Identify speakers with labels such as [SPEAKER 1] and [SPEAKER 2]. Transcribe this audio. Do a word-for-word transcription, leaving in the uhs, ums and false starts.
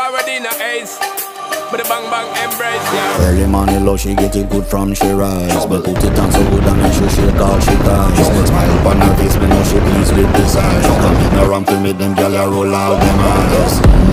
[SPEAKER 1] already in a ace. But the bang bang embrace, yeah.
[SPEAKER 2] Early morning love, she get it good from she rise. But put it on so good and then she shake all she cries. Smile upon her face, me know she pleased with this eyes. Come in around to meet them, girl, you roll out them eyes.